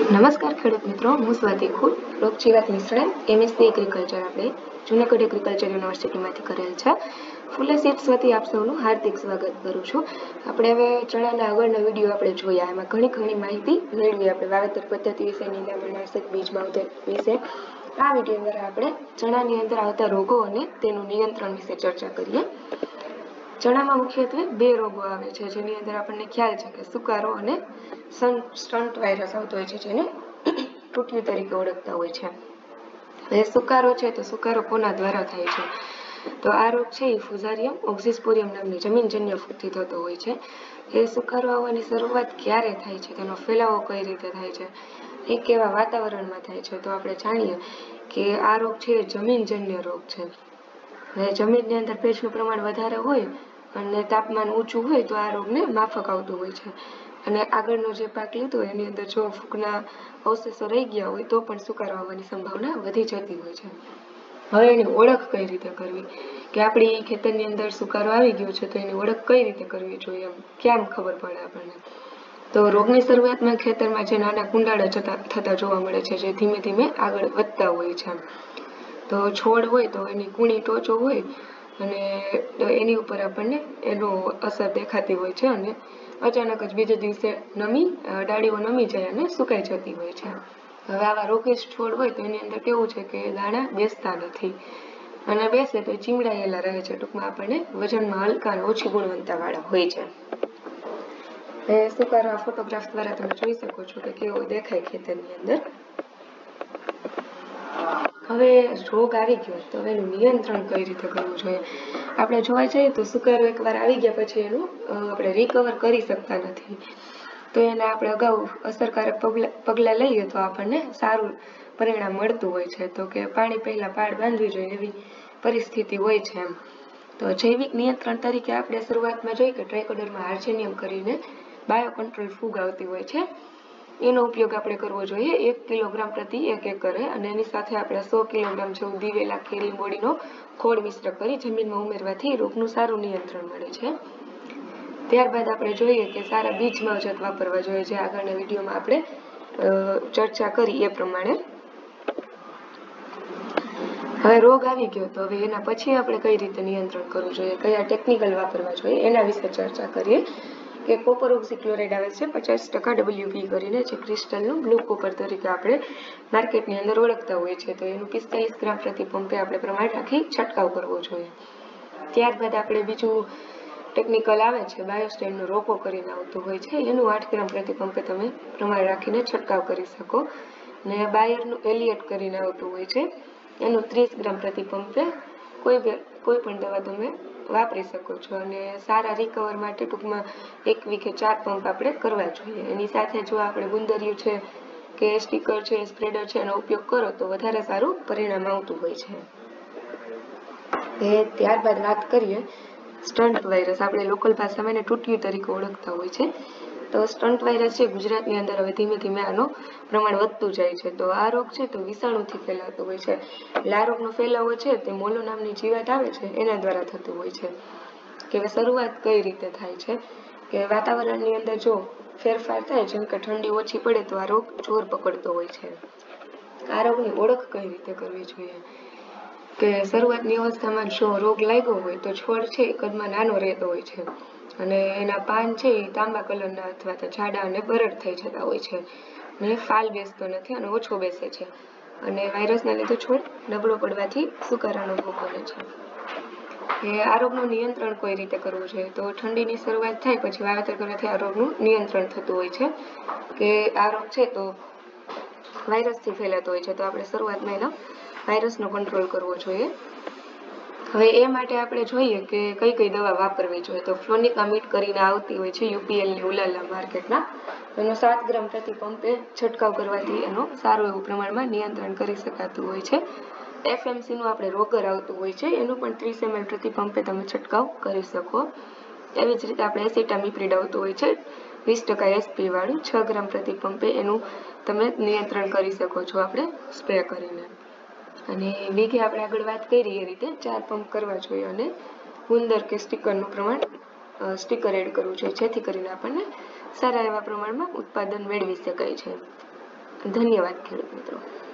નમસ્કાર ખેડૂત મિત્રો, હું સ્વાતિ ખુદ રોગજીવાત નિષ્ણાત MSc એગ્રીકલ્ચર આપણે જૂનાગઢ એગ્રીકલ્ચર યુનિવર્સિટીમાંથી કરેલ છે. ફૂલે સીડ્સ વતી આપ સૌનું હાર્દિક સ્વાગત કરું છું. આપણે હવે ચણાના આગળનો વિડીયો આપણે જોયા, એમાં ઘણી માહિતી મેળવી આપણે વાવેતર પદ્ધતિ વિશે, નિંદામણનાશક, બીજ માવજત વિશે. આ વિડીયો દ્વારા આપણે ચણાની અંદર આવતા રોગો અને તેનું નિયંત્રણ વિશે ચર્ચા કરીએ. ચણામાં મુખ્યત્વે બે રોગો આવે છે, જેની અંદર આપણને ખ્યાલ છે કે સુકારો અને સ્ટન્ટ વાયરસ આવતો હોય છે, જેને તૂટ્યું તરીકે ઓળખતા હોય છે. એ સુકારો છે તો સુકારો કોના દ્વારા થાય છે? તો આ રોગ છે એ ફુઝારિયમ ઓક્સિસ્પોરિયમ નામની જમીનજન્ય ફૂગથી થતો હોય છે. એ સુકારો આવવાની શરૂઆત ક્યારે થાય છે, તેનો ફેલાવો કઈ રીતે થાય છે, એ કેવા વાતાવરણમાં થાય છે? તો આપણે જાણીએ કે આ રોગ છે એ જમીનજન્ય રોગ છે. જમીનની અંદર ભેજનું પ્રમાણ વધારે હોય અને તાપમાન ઊંચું હોય તો આ રોગને માફક આવતું હોય છે. અને આગળનો જે પાક લીધો એની અંદર જો ફૂગના અવશેષો રહી ગયા હોય તો પણ સુકારો આવવાની સંભાવના વધી જતી હોય છે. હવે એની ઓળખ કઈ રીતે કરવી, કે આપણી ખેતરની અંદર સુકારો આવી ગયો છે તો એની ઓળખ કઈ રીતે કરવી જોઈએ, એમ કેમ ખબર પડે આપણને? તો રોગની શરૂઆતમાં ખેતરમાં જે નાના કુંડાળા થતા જોવા મળે છે, જે ધીમે ધીમે આગળ વધતા હોય છે. તો છોડ હોય તો એની કૂણી ટોચો હોય અને એની ઉપર આપણને એનો અસર દેખાતી હોય છે, અને અચાનક જ બીજે દિવસે ડાળીઓ નમી જાય અને સુકાઈ જતી હોય છે. હવે આવા રોગીશ છોડ હોય તો એની અંદર કેવું છે કે દાણા બેસતા નથી, અને બેસે તો ચીમડાયેલા રહે છે. ટૂંકમાં આપણને વજનમાં હલકા અને ઓછી ગુણવત્તાવાળા હોય છે. એ સુકારો આ ફોટોગ્રાફ દ્વારા તમે જોઈ શકો છો કે કેવો દેખાય ખેતરની અંદર. હવે રોગ આવી ગયો તો એનું નિયંત્રણ કઈ રીતે કરવું જોઈએ? આપણે જોવા જઈએ તો સુકારો એકવાર આવી ગયા પછી એનું આપણે રિકવર કરી શકતા નથી. તો એને આપણે અગાઉ અસરકારક પગલાં લઈએ તો આપણને સારું પરિણામ મળતું હોય છે. તો કે પાણી પહેલાં પાળ બાંધવી જોઈએ એવી પરિસ્થિતિ હોય છે એમ. તો જૈવિક નિયંત્રણ તરીકે આપણે શરૂઆતમાં જોઈએ કે ટ્રાયકોડર્મા આર્જેનિયમ કરીને બાયો કંટ્રોલ ફૂગ આવતી હોય છે, એનો ઉપયોગ આપણે કરવો જોઈએ 1 કિલોગ્રામ પ્રતિ 1 એકરે, અને એની સાથે આપણે 100 કિલોગ્રામ જેવું દિવેલા કેરી બોડીનો ખોળ મિશ્ર કરી જમીનમાં ઉમેરવાથી રોગનું સારું નિયંત્રણ મળે છે. ત્યારબાદ આપણે જોઈએ કે સારા બીજ માવજત વાપરવા જોઈએ, જે આગળના વિડીયોમાં આપણે ચર્ચા કરી એ પ્રમાણે. હવે રોગ આવી ગયો તો હવે એના પછી આપણે કઈ રીતે નિયંત્રણ કરવું જોઈએ, કયા ટેકનિકલ વાપરવા જોઈએ, એના વિશે ચર્ચા કરીએ. કે કોપર ઓક્સીક્લોરાઇડ આવે છે 50% WP કરીને, જે ક્રિસ્ટલનું બ્લુ કોપર તરીકે આપણે માર્કેટની અંદર ઓળખતા હોય છે. તો એનું 45 ગ્રામ પ્રતિ પંપે આપણે પ્રમાણ રાખી છંટકાવ કરવો જોઈએ. ત્યારબાદ આપણે બીજું ટેકનિકલ આવે છે બાયોસ્ટેનનું રોકો કરીને આવતું હોય છે, એનું 8 ગ્રામ પ્રતિ પંપે તમે પ્રમાણ રાખીને છંટકાવ કરી શકો. ને બાયરનું એલિયટ કરીને આવતું હોય છે, એનું 30 ગ્રામ પ્રતિ પંપે કોઈ પણ દવા તમે વાપરી શકો છો. અને સારા રિકવર માટે ટૂંકમાં 1 વીઘે 4 પંપ આપણે કરવા જોઈએ. એની સાથે જો આપણે ગુંદરિયું છે કે સ્ટીકર છે, સ્પ્રેડર છે, એનો ઉપયોગ કરો તો વધારે સારું પરિણામ આવતું હોય છે. ત્યારબાદ વાત કરીએ સ્ટન્ટ વાયરસ. આપણે લોકલ ભાષામાં એને તૂટ્યું તરીકે ઓળખતા હોય છે. તો સ્ટન્ટ વાયરસ છે ગુજરાતની અંદર હવે ધીમે ધીમે આનું પ્રમાણ વધતું જાય છે. તો આ રોગ છે તો વિષાણુથી ફેલાતો હોય છે. આ રોગનો ફેલાવો છે તે મોલો નામની જીવાત આવે છે એના દ્વારા થતું હોય છે. કે શરૂઆત કઈ રીતે થાય છે, કે વાતાવરણની અંદર જો ફેરફાર થાય, જેમ કે ઠંડી ઓછી પડે તો આ રોગ જોર પકડતો હોય છે. આ રોગની ઓળખ કઈ રીતે કરવી જોઈએ, કે શરૂઆતની અવસ્થામાં જો રોગ લાગ્યો હોય તો છોડ છે એ કદમાં નાનો રહેતો હોય છે, અને એના પાન છે એ તાંબા કલરના અથવા તો જાડા અને બરડ થઈ જતા હોય છે, અને ફાલ બેસતો નથી અને ઓછો બેસે છે, અને વાયરસના લીધે છોડ નબળો પડવાથી સુકારાનો ભોગ બને છે. આ રોગનું નિયંત્રણ કઈ રીતે કરવું જોઈએ? તો ઠંડીની શરૂઆત થાય પછી વાવેતર કરવાથી આ રોગનું નિયંત્રણ થતું હોય છે. કે આ રોગ છે તો વાયરસથી ફેલાતો હોય છે, તો આપણે શરૂઆતમાં એનો વાયરસનો કંટ્રોલ કરવો જોઈએ. હવે એ માટે આપણે જોઈએ કે કઈ દવા વાપરવી જોઈએ. તો ફ્લોનિકામિડ કરીને આવતી હોય છે UPLની ઉલાલા માર્કેટમાં, એનો 7 ગ્રામ પ્રતિ પંપે છંટકાવ કરવાથી એનો સારું એવું પ્રમાણમાં નિયંત્રણ કરી શકાતું હોય છે. FMCનું આપણે રોગર આવતું હોય છે, એનું પણ 30 ml પ્રતિ પંપે તમે છંટકાવ કરી શકો. એવી જ રીતે આપણે એસિટામિપ્રિડ આવતું હોય છે 20% SP વાળું 6 ગ્રામ પ્રતિ પંપે, એનું તમે નિયંત્રણ કરી શકો છો આપણે સ્પ્રે કરીને. અને વીઘે આપણે આગળ વાત કરી એ રીતે 4 પંપ કરવા જોઈએ, અને ગુંદર કે સ્ટીકરનું પ્રમાણ સ્ટીકર એડ કરવું જોઈએ, જેથી કરીને આપણને સારા એવા પ્રમાણમાં ઉત્પાદન મેળવી શકાય છે. ધન્યવાદ ખેડૂત મિત્રો.